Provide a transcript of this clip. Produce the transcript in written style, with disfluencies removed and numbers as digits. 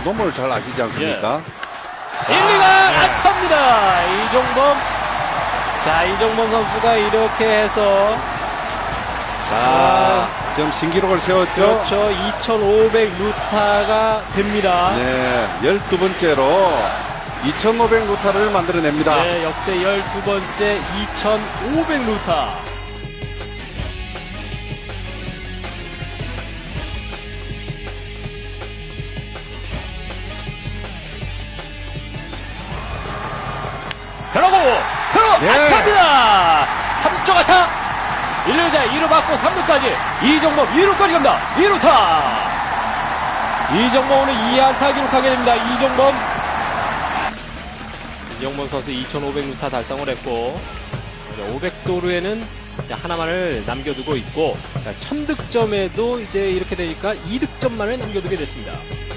그놈을 잘 아시지 않습니까? 1루가 안타입니다. 이종범. 자, 이종범 선수가 이렇게 해서 자, 지금 신기록을 세웠죠. 그렇죠. 2,500 루타가 됩니다. 네, 12번째로 2,500 루타를 만들어냅니다. 네, 역대 12번째 2,500 루타. 변화고 네. 안타입니다. 3점 안타. 1루자 2루 받고 3루까지 이종범 2루까지 갑니다. 2루타. 이종범 오늘 2안타 기록하게 됩니다. 이종범 선수 2,500루타 달성을 했고 500도루에는 하나만을 남겨두고 있고 1000득점에도 이제 이렇게 되니까 2득점만을 남겨두게 됐습니다.